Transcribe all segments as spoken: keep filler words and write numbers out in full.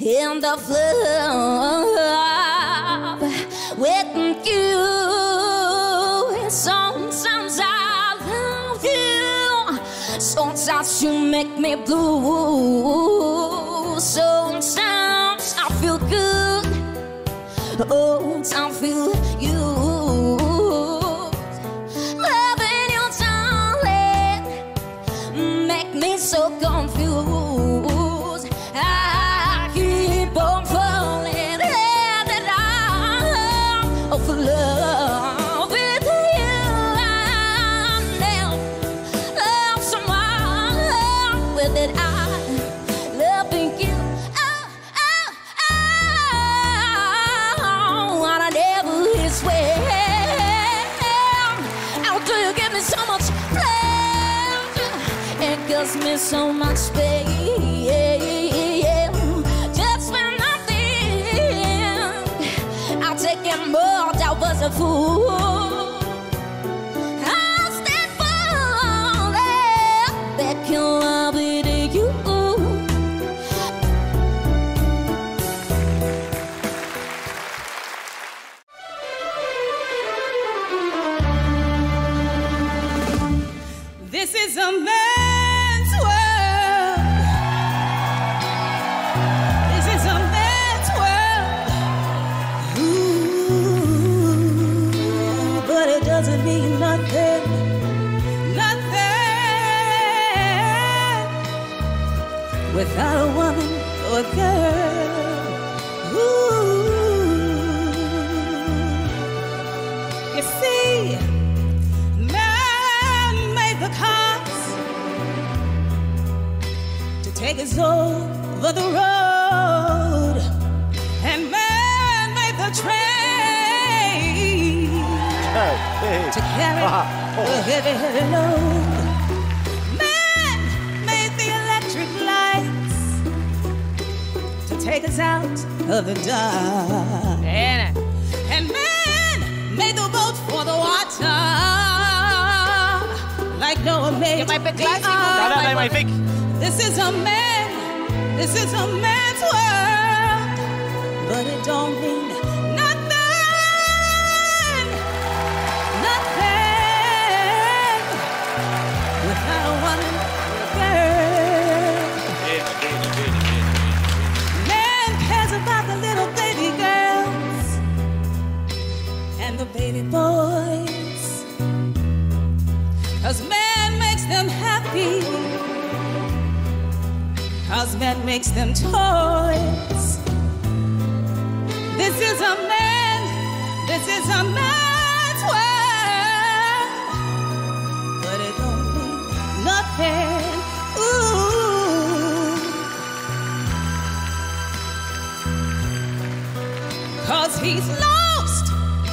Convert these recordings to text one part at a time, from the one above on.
end of love with you. Sometimes I love you, sometimes you make me blue. Sometimes I feel good, oh, I feel you. Loving you, darling, make me so confused. I keep on falling in and out of love with you. I never love someone with it. I loving you. Oh, oh, oh, what I never is well. How do you give me so much pleasure? It gives me so much space. Just when I think I'll take it more, that was a fool. I'll stand falling back in love with you. This is a man's world. This is a man's world. Ooh, but it doesn't mean nothing, nothing without a woman or a girl. Ooh, you see, the cars to take us over the road, and man made the train hey. to carry ah. oh. the heavy, heavy load. Man made the electric lights to take us out of the dark, and, and man made the boat for the water. Like Noah made the ark. This is a man, this is a man's world, but it don't mean nothing, nothing without a woman or a girl. Man cares about the little baby girls and the baby boys, 'cause man makes them happy, 'cause man makes them toys. This is a man, this is a man's world, but it don't mean nothing. Ooh, 'cause he's lost,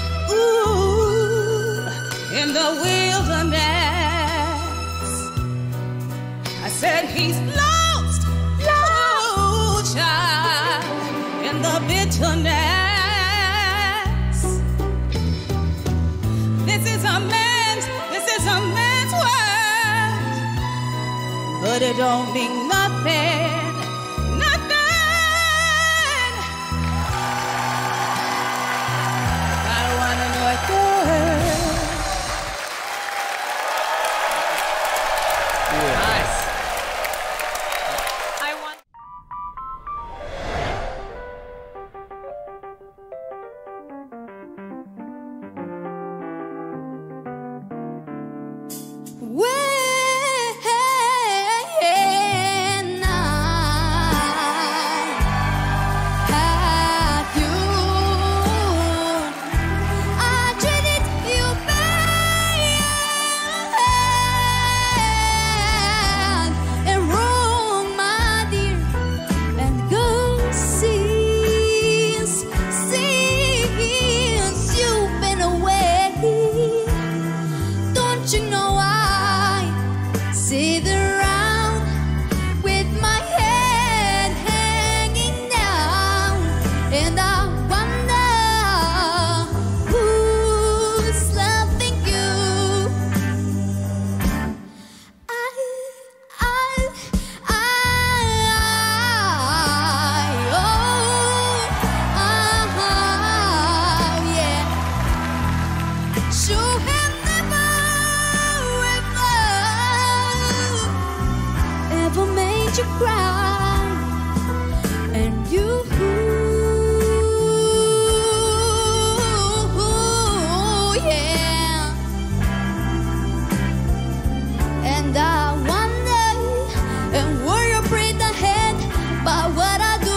ooh, in the wilderness. I said he's lost, lost, child, in the bitterness. This is a man's, this is a man's world, but it don't mean nothing, nothing. I wanna know a girl. Nice. I want. When I had you, I treated you bad and wrong, my dear. And God sees, since you've been away, don't you know I sit around with my head hanging down, and I wonder who's loving you. I, I, I, I, oh. you cry. And you, yeah. And I wonder, and where you breathe ahead by what I do.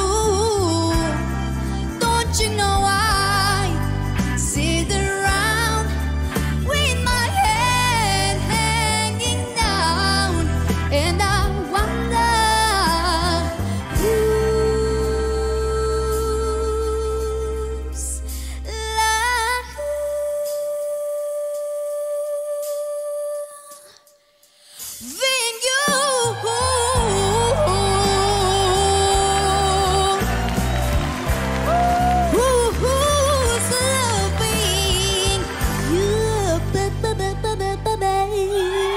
Don't you know I sit around with my head hanging down, and I wonder who's loving you. Who's loving you, baby?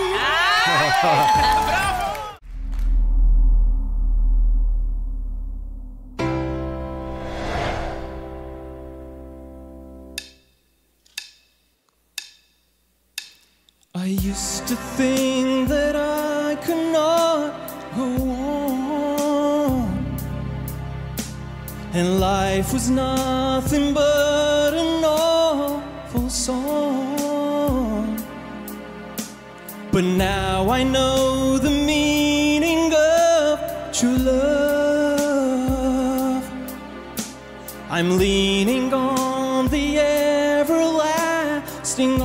I used to think that I could not go on, and life was nothing but an awful song. But now I know the meaning of true love. I'm leaning on the everlasting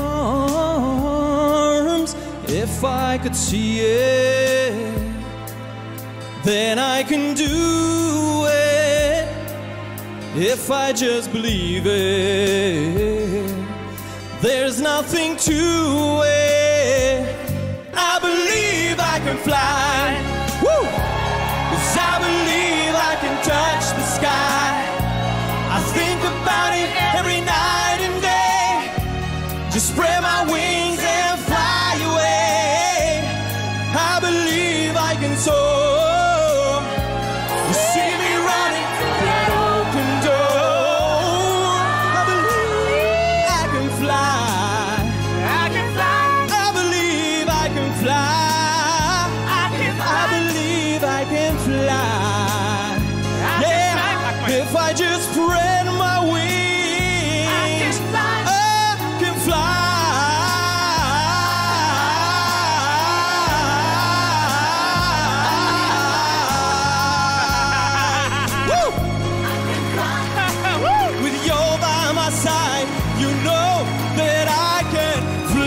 arms. If I could see it, then I can do it. If I just believe it, there's nothing to it. I believe I can fly. Woo! 'Cause I believe I can touch the sky. I think about it every night and day. Just spread my wings and fly away. I believe I can soar. You see me running through that open door. I believe I can fly. I can fly. I believe I can fly. I can fly. I believe I can fly. Yeah, if I just spread my wings, I can fly. I can fly. Woo! With you by my side, you know that I can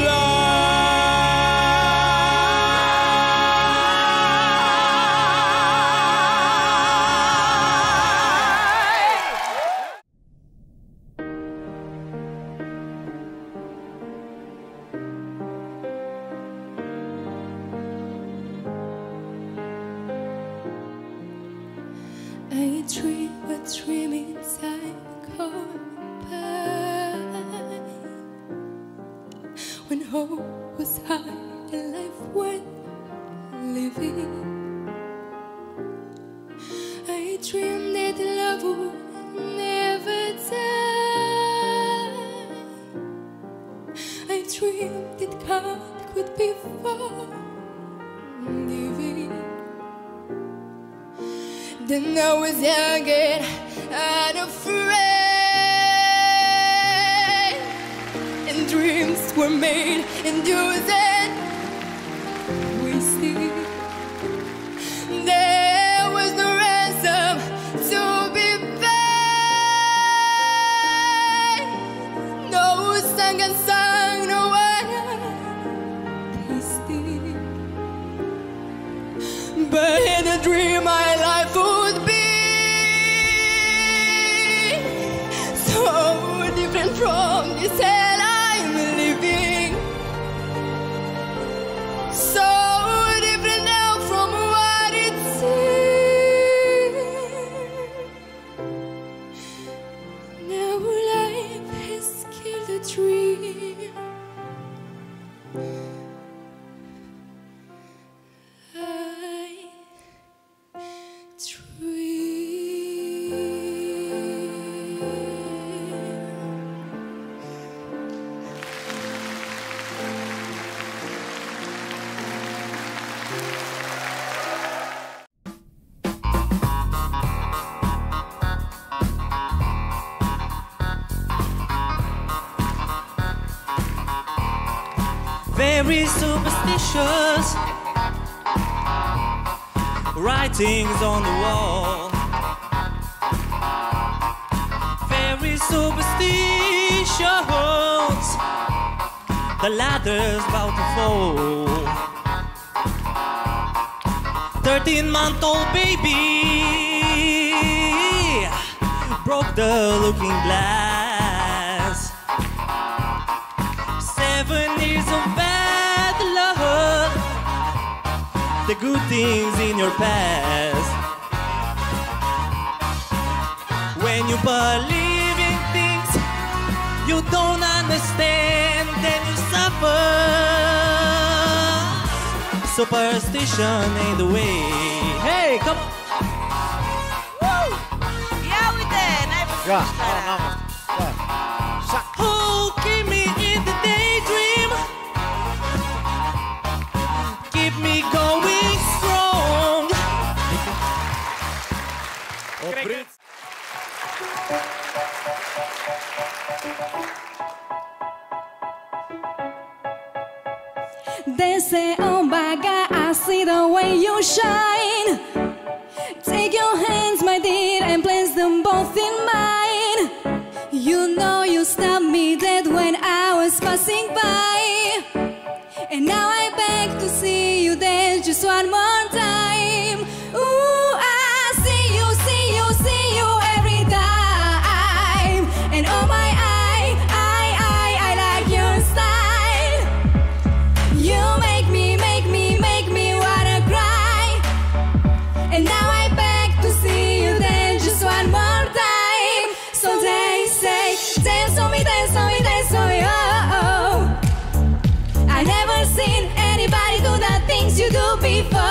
I dream a dream inside come by, when hope was high and life went living. I dreamed that love would never die. I dreamed that God could be forgiving. Then I was young and unafraid, and dreams were made and used and wasted. There was no ransom to be paid, no song and song, no one tasted. But in a dream my life would be so different from this hell I'm living. So different now from what it seemed. Now life has killed a dream. very superstitious. Writings on the wall. Very superstitious. The ladder's about to fall. Thirteen-month-old baby broke the looking glass. Seven years of bad luck, the good things in your past. When you believe in things you don't understand, then you suffer. Superstition ain't the way. Hey, come on. Woo! Yeah, we did. Ja, namens. Who keep me in the daydream? Keep me going strong. Opriți. They say, oh my God, I see the way you shine. Take your hands, my dear, and place them both in mine. You know you stopped me dead when I was passing by. And now I beg to see you there just one more time. Ooh, I see you, see you, see you every time. And oh my, I, I, I, I like your style. You make me, make me, make me wanna cry. And now I beg to see you there just one more time. So they say, dance on me, dance on me, dance on me, oh, oh. I never seen anybody do the things you do before.